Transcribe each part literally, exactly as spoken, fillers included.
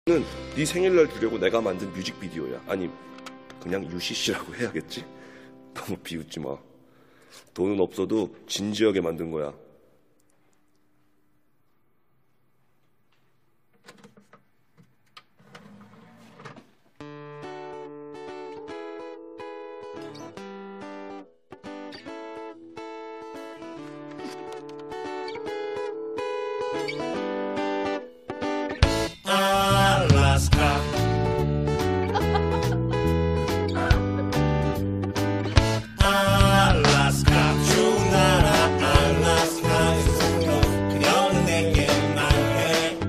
는 네 생일날 주려고 내가 만든 뮤직비디오야. 아니 그냥 유씨씨라고 해야겠지? 너무 비웃지 마. 돈은 없어도 진지하게 만든 거야. 알라스카 알라스카 좋은 나라 알라스카에서 그녀는 내게 말해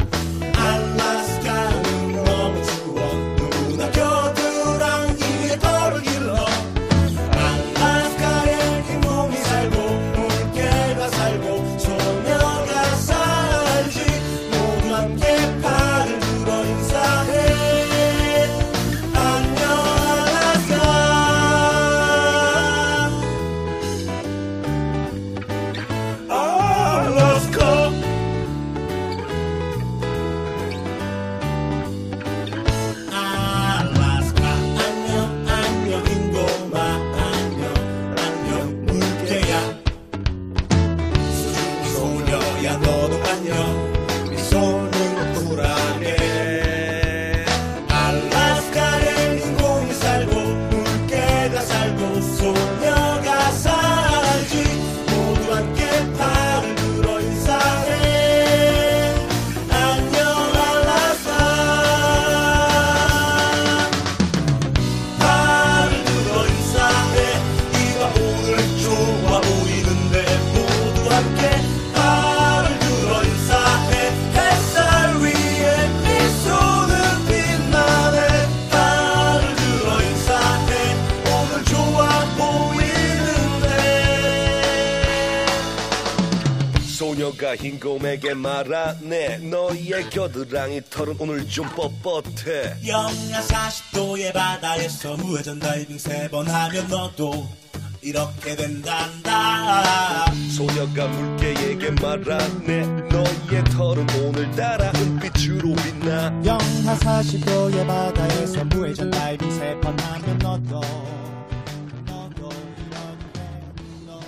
알라스카는 너무 추워 누구나 겨드랑이에 털을 길러 알라스카에 네 몸이 살고 물개가 살고 소녀가 살지 모두 함께 팔을 들어 인사해 안녕 알라스카 알라스카 알라스카 안녕 안녕 인고마 안녕 안녕 물개야 수줍은 소녀야 너도 안녕 미소는 쿨하게 알라스카에 인공이 살고 물개가 살고 소녀가 살지 모두 함께 팔을 들어 인사해 안녕 알라스카 팔을 들어 인사해 이봐 오늘 좋아 보이는데 모두 함께 팔을 들어 인사해 햇살 위에 미소는 빛나네 팔을 들어 인사해 오늘 좋아 보이는데 소녀가 흰곰에게 말하네 너의 겨드랑이 털은 오늘 좀 뻣뻣해. 영하 사십 도의 바다에서 무회전 다이빙 세 번 하면 너도 이렇게 된단다 소녀가 물개에게 말하네 너의 털은 오늘따라 은빛으로 빛나. 영하 사십 도의 바다에서 무회전 다이빙 세 번 하면 너도 너도 이렇게 너도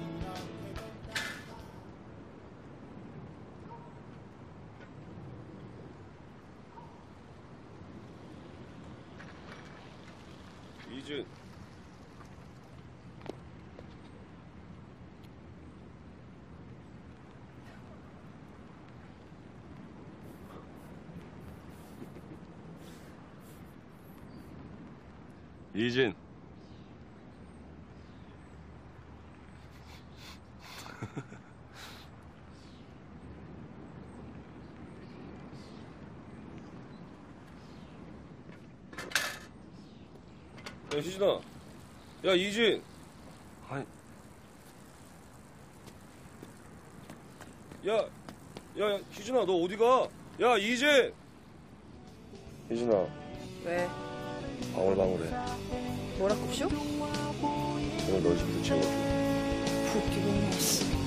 이준 이진 야 희진아 야 이진 아니 야, 야, 야 희진아 너 어디 가? 야 이진 희진아 왜? 방울방울해. 뭐라 꼽쇼? 오늘 너 집도 채워줘. 웃기고 있네.